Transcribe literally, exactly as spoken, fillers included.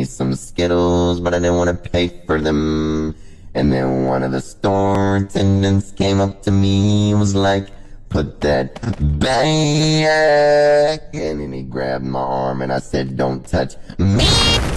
me some Skittles, but I didn't want to pay for them. And then one of the store attendants came up to me and was like, put that back. And then he grabbed my arm and I said, don't touch me.